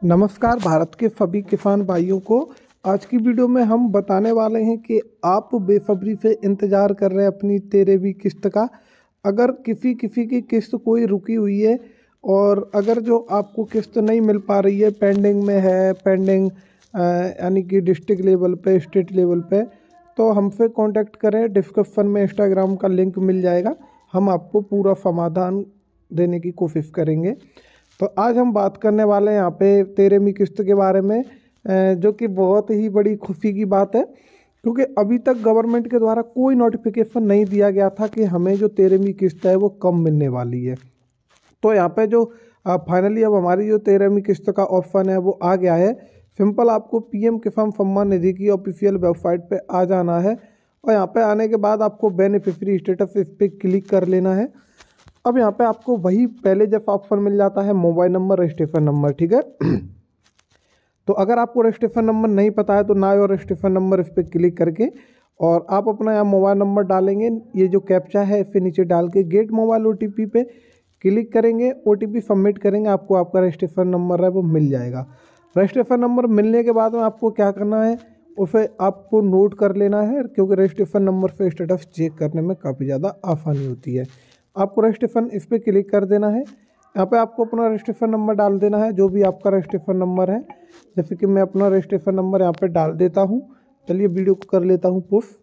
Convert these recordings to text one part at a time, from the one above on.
नमस्कार भारत के सभी किसान भाइयों को। आज की वीडियो में हम बताने वाले हैं कि आप बेसब्री से इंतज़ार कर रहे हैं अपनी 13वीं किस्त का। अगर किसी किसी की किस्त कोई रुकी हुई है और अगर जो आपको किस्त नहीं मिल पा रही है, पेंडिंग में है, पेंडिंग यानी कि डिस्ट्रिक्ट लेवल पे, स्टेट लेवल पे, तो हमसे कांटेक्ट करें। डिस्क्रिप्शन में इंस्टाग्राम का लिंक मिल जाएगा, हम आपको पूरा समाधान देने की कोशिश करेंगे। तो आज हम बात करने वाले हैं यहाँ पे 13वीं किस्त के बारे में, जो कि बहुत ही बड़ी खुशी की बात है, क्योंकि अभी तक गवर्नमेंट के द्वारा कोई नोटिफिकेशन नहीं दिया गया था कि हमें जो 13वीं किस्त है वो कब मिलने वाली है। तो यहाँ पे जो फाइनली अब हमारी जो 13वीं किस्त का ऑप्शन है वो आ गया है। सिंपल आपको पीएम किसान सम्मान निधि की ऑफिशियल वेबसाइट पे आ जाना है और यहाँ पे आने के बाद आपको बेनिफिशियरी स्टेटस इस पर क्लिक कर लेना है। अब यहाँ पे आपको वही पहले जैसा ऑप्शन मिल जाता है, मोबाइल नंबर, रजिस्ट्रेशन नंबर, ठीक है। तो अगर आपको रजिस्ट्रेशन नंबर नहीं पता है तो ना और रजिस्ट्रेशन नंबर इस पर क्लिक करके और आप अपना यहाँ मोबाइल नंबर डालेंगे। ये जो कैप्चा है इसे नीचे डाल के गेट मोबाइल ओटीपी पे क्लिक करेंगे, ओटीपी सबमिट करेंगे, आपको आपका रजिस्ट्रेशन नंबर है वो मिल जाएगा। रजिस्ट्रेशन नंबर मिलने के बाद में आपको क्या करना है, उसे आपको नोट कर लेना है, क्योंकि रजिस्ट्रेशन नंबर से स्टेटस चेक करने में काफ़ी ज़्यादा आसानी होती है। आपको रजिस्ट्रेशन इस पर क्लिक कर देना है। यहाँ पे आपको अपना रजिस्ट्रेशन नंबर डाल देना है, जो भी आपका रजिस्ट्रेशन नंबर है। जैसे कि मैं अपना रजिस्ट्रेशन नंबर यहाँ पे डाल देता हूँ। चलिए वीडियो को कर लेता हूँ पुश।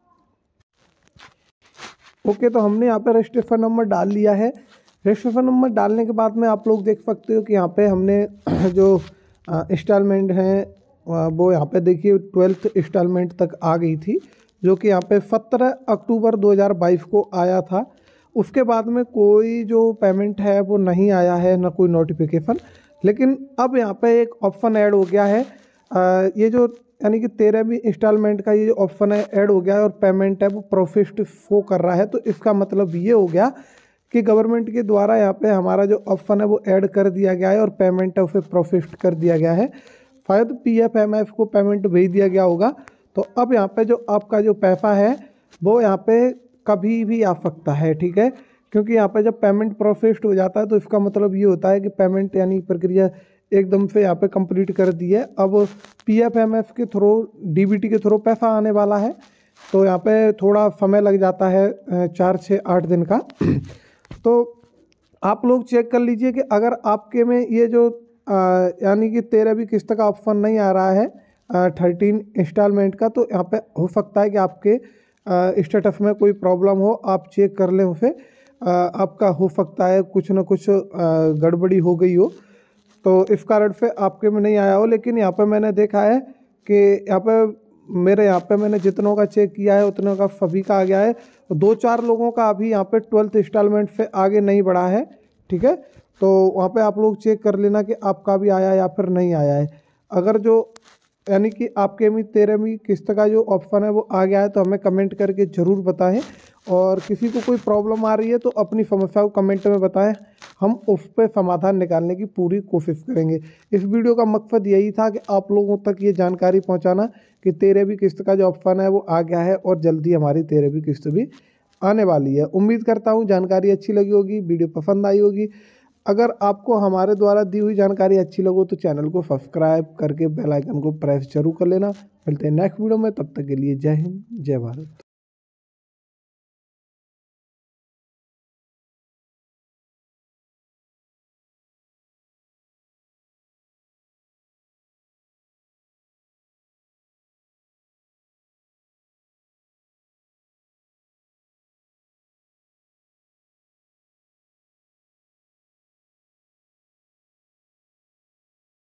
ओके, तो हमने यहाँ पे रजिस्ट्रेशन नंबर डाल लिया है। रजिस्ट्रेशन नंबर डालने के बाद में आप लोग देख सकते हो कि यहाँ पे हमने जो इंस्टॉलमेंट हैं वो यहाँ पे देखिए 12th इंस्टॉलमेंट तक आ गई थी, जो कि यहाँ पे 17 अक्टूबर 2022 को आया था। उसके बाद में कोई जो पेमेंट है वो नहीं आया है, ना कोई नोटिफिकेशन। लेकिन अब यहाँ पे एक ऑप्शन ऐड हो गया है, ये जो यानी कि 13वीं इंस्टॉलमेंट का ये जो ऑप्शन है ऐड हो गया है और पेमेंट है वो प्रोसेस्ड शो कर रहा है। तो इसका मतलब ये हो गया कि गवर्नमेंट के द्वारा यहाँ पे हमारा जो ऑप्शन है वो ऐड कर दिया गया है और पेमेंट है उसे प्रोसेस्ड कर दिया गया है। शायद PFMF को पेमेंट भेज दिया गया होगा। तो अब यहाँ पे जो आपका जो पैसा है वो यहाँ पे कभी भी आ सकता है, ठीक है। क्योंकि यहाँ पे जब पेमेंट प्रोसेस्ड हो जाता है तो इसका मतलब ये होता है कि पेमेंट यानी प्रक्रिया एकदम से यहाँ पे कंप्लीट कर दी है। अब PFMF के थ्रू, DBT के थ्रू पैसा आने वाला है, तो यहाँ पे थोड़ा समय लग जाता है, 4 से 8 दिन का। तो आप लोग चेक कर लीजिए कि अगर आपके में ये जो यानी कि 13वीं किस्त का ऑप्शन नहीं आ रहा है 13 इंस्टॉलमेंट का, तो यहाँ पे हो सकता है कि आपके स्टेटस में कोई प्रॉब्लम हो। आप चेक कर लें उसे, आपका हो सकता है कुछ ना कुछ गड़बड़ी हो गई हो, तो इस कारण से आपके में नहीं आया हो। लेकिन यहाँ पे मैंने देखा है कि यहाँ पे मैंने जितनों का चेक किया है उतनों का सभी का आ गया है। 2-4 लोगों का अभी यहाँ पे 12th इंस्टॉलमेंट से आगे नहीं बढ़ा है, ठीक है। तो वहाँ पे आप लोग चेक कर लेना कि आपका भी आया या फिर नहीं आया है। अगर जो यानी कि आपके में 13वीं किस्त का जो ऑप्शन है वो आ गया है तो हमें कमेंट करके ज़रूर बताएं। और किसी को कोई प्रॉब्लम आ रही है तो अपनी समस्या को कमेंट में बताएं, हम उस पर समाधान निकालने की पूरी कोशिश करेंगे। इस वीडियो का मकसद यही था कि आप लोगों तक ये जानकारी पहुंचाना कि 13वीं किस्त का जो ऑप्शन है वो आ गया है और जल्दी हमारी 13वीं किस्त भी आने वाली है। उम्मीद करता हूँ जानकारी अच्छी लगी होगी, वीडियो पसंद आई होगी। अगर आपको हमारे द्वारा दी हुई जानकारी अच्छी लगे तो चैनल को सब्सक्राइब करके बेल आइकन को प्रेस जरूर कर लेना। मिलते हैं नेक्स्ट वीडियो में, तब तक के लिए जय हिंद, जय भारत।